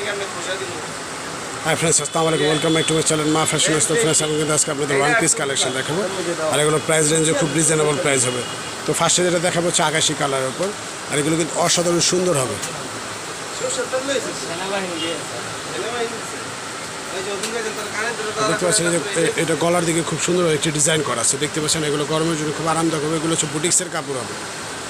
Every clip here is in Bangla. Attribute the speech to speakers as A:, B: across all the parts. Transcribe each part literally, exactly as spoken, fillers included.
A: হাই ফ্রেন্ডস, আসসালামু আলাইকুম। Welcome back to my channel Ma fashion house. তো ফ্রেন্ডস, আমি কিন্তু আজকে আপনাদের ওয়ান পিস কালেকশন দেখাবো, আর এগুলো প্রাইস রেঞ্জে খুব রিজনেবল প্রাইস হবে। তো ফার্স্টে যেটা দেখাবো হচ্ছে আকাশি কালারের উপর, আর এগুলো কিন্তু অসাধারণ সুন্দর হবে। দেখতে পাচ্ছেন যে এটা গলার দিকে খুব সুন্দর একটি ডিজাইন করা আছে। দেখতে পাচ্ছেন এগুলো গরমের জন্য খুব আরামদায়ক হবে। এগুলো হচ্ছে বুটিক্সের কাপড় হবে।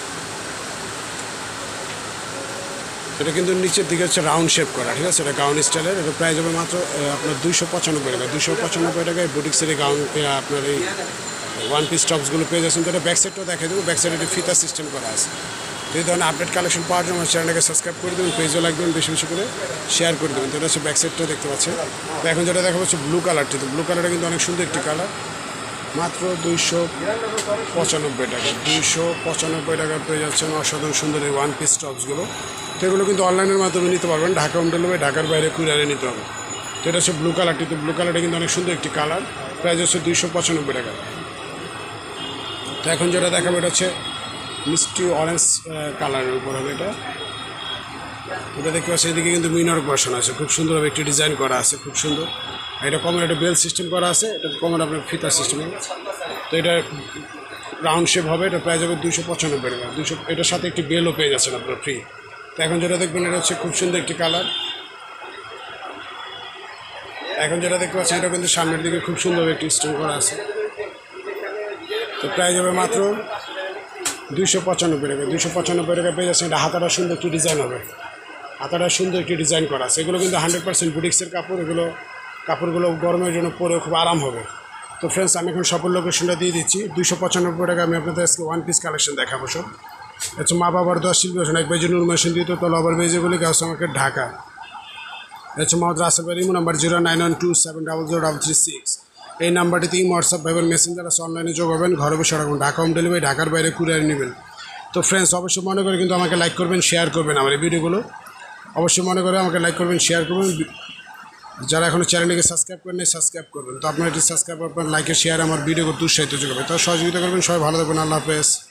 A: এটা কিন্তু নিচের দিকে হচ্ছে রাউন্ড শেপ করা, ঠিক আছে। এটা গাউন স্টাইলের। এটা প্রাইস হবে মাত্র আপনার দুইশো পঁচানব্বই টাকা। দুইশো পঁচানব্বই টাকায় বুটিক্সের এই গাউন আপনার এই ওয়ান পিস টপসগুলো পেয়ে যাচ্ছেন। তো এটা ব্যাক সাইডটাও দেখা দেবো। ব্যাক সাইডে একটা ফিতা সিস্টেম করা আছে। তো এই ধরনের আপডেট কালেকশন পাওয়ার জন্য আমার চ্যানেলটাকে সাবস্ক্রাইব করে দেবেন, পেজও লাগবেন, বেশি বেশি করে শেয়ার করে দেবেন। তো এটা হচ্ছে ব্যাক সাইডটা দেখতে পাচ্ছেন। তো এখন যেটা দেখা হচ্ছে ব্লু কালারটি। তো ব্লু কালারটা কিন্তু অনেক সুন্দর একটি কালার, মাত্র দুইশো পঁচানব্বই টাকা। দুইশো পঁচানব্বই টাকা পেয়ে যাচ্ছেন অসাধারণ সুন্দর এই ওয়ান পিস টপসগুলো। তো এগুলো কিন্তু অনলাইনের মাধ্যমে নিতে পারবেন। ঢাকা হোম ডেলিভারি, ঢাকার বাইরে কুরিয়ারে নিতে হবে। তো এটা হচ্ছে ব্লু কালারটি। তো ব্লু কালারটা কিন্তু অনেক সুন্দর একটি কালার, প্রাইস হচ্ছে দুইশো পঁচানব্বই টাকা। তো এখন যেটা দেখাবো এটা হচ্ছে মিষ্টি অরেঞ্জ কালারের উপর হবে এটা। এটা দেখতে পাচ্ছি এদিকে কিন্তু মিনার বসানো আছে, খুব সুন্দরভাবে একটি ডিজাইন করা আছে, খুব সুন্দর। এটা কমন একটা বেল সিস্টেম করা আছে, এটা কমন আপনার ফিতা সিস্টেম। তো এটা রাউন্ড শেপ হবে। এটা প্রাইস হবে দুইশো পঁচানব্বই টাকা। দুশো এটার সাথে একটি বেলও পেয়ে যাচ্ছেন আপনার ফ্রি। তো এখন যেটা দেখবেন এটা হচ্ছে খুব সুন্দর একটি কালার। এখন যেটা দেখতে পাচ্ছেন এটা কিন্তু সামনের দিকে খুব সুন্দর একটি স্টোন করা আছে। তো প্রাইস হবে মাত্র দুইশো পঁচানব্বই টাকা। দুইশো পঁচানব্বই টাকা পেয়ে যাচ্ছেন। এটা হাতাটা সুন্দর একটি ডিজাইন হবে। হাতাটা সুন্দর একটি ডিজাইন করা আছে। এগুলো কিন্তু হান্ড্রেড পার্সেন্ট বুটিক্সের কাপড়। এগুলো কাপড়গুলো গরমের জন্য পরে খুব আরাম হবে। তো ফ্রেন্ডস, আমি এখন সফল লোকেশনটা দিয়ে দিচ্ছি। দুইশো পঁচানব্বই টাকা আমি আপনাদের আজকে ওয়ান পিস কালেকশন দেখাবো সব। হচ্ছে মা বাবার দশ শিল্পী এক বেজি নুর মেশিন দিয়ে তো তল আবার বেজিগুলি গাছ আমাকে ঢাকা। হচ্ছে মোহাম্মদ রাসেল বাড়ি number zero nine one two seven double zero double three six. এই নাম্বারটিতে হোয়াটসঅ্যাপ ভাইবার মেসেঞ্জার আছে, অনলাইনে যোগ হবেন। ঘরে বসে রাখবেন, ঢাকা হোম ডেলিভারি, ঢাকার বাইরে কুরিয়ার নেবেন। তো ফ্রেন্ডস, অবশ্যই মনে করে কিন্তু আমাকে লাইক করবেন, শেয়ার করবেন আমার এই ভিডিওগুলো। অবশ্যই মনে করে আমাকে লাইক করবেন, শেয়ার করবেন। যারা এখনও চ্যানেলটিকে সাবস্ক্রাইব করেন সাবস্ক্রাইব করবেন। তো আপনার এটি সাবস্ক্রাইব, আপনার লাইকে শেয়ার আমার ভিডিও করতে উৎসাহিত যোগাবে। তো সহযোগিতা করবেন। সবাই ভালো থাকবেন। আল্লাহ হাফেজ।